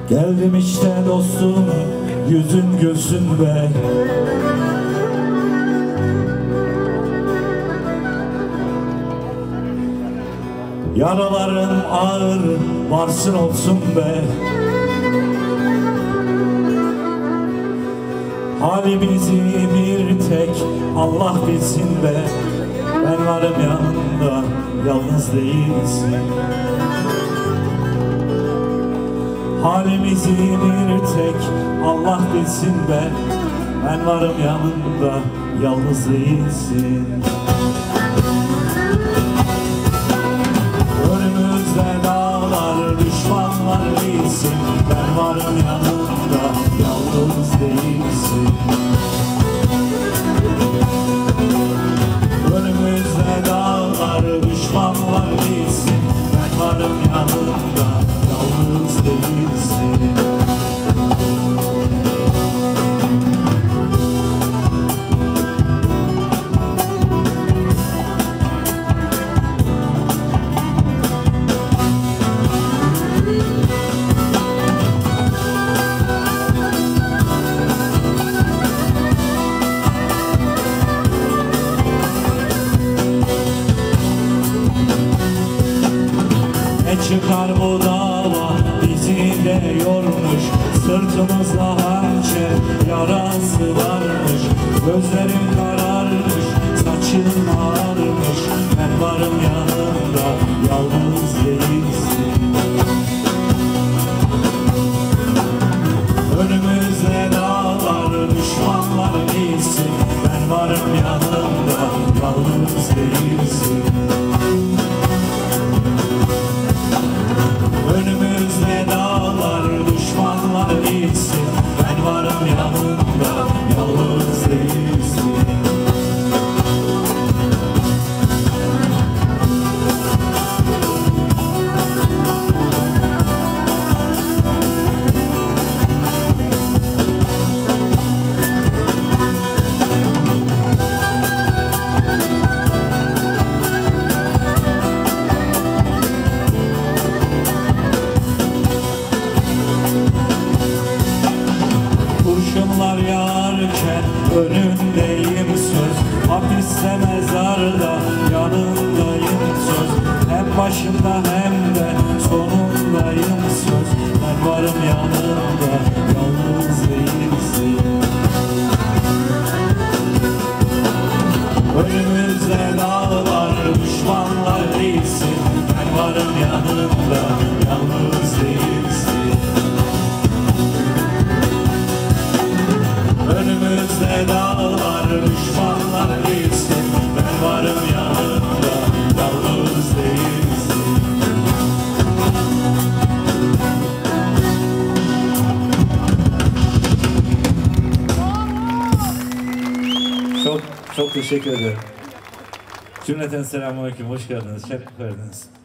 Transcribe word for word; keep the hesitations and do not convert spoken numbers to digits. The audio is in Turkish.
Geldim işte dostum, yüzün gözün be. Yaralarım ağır, varsın olsun be. Halimizi bir tek Allah bilsin be. Ben varım yanında, yalnız değilsin. Halimizi bir tek Allah bilsin be. Ben varım yanında, yalnız değilsin. Önümüzde dağlar, düşmanlar değilsin. Ben varım yanında, yalnız değilsin. Önümüzde dağlar, düşmanlar değilsin. Ben varım yanında, yalnız değilsin. Çıkar bu dava bizi de yormuş, sırtımızda hançer yarası varmış. Gözlerim kararmış, saçım ağarmış. Ben varım yanında, yalnız değilsin. Önümüzde dağlar, düşmanlar değilsin. Ben varım yanında, yalnız değilsin. Önümüzde dağlar, düşmanlar değilsin. Ben varım yanında, yalnız değilsin. Kurşunlar yağarken önündeyim söz. Hapiste mezarda yanındayım söz. Hem başında hem de sonundayım söz. Ben varım yanında, yalnız değilsin. Önümüzde dağlar, düşmanlar değilsin. Ben varım yanında, yalnız değilsin. Önümüzde dağlar, düşmanlar değilsin. Ben varım yanında, yalnız değilsin. Çok çok teşekkür ederim. Cümleten selamünaleyküm, hoş geldiniz, şeref verdiniz.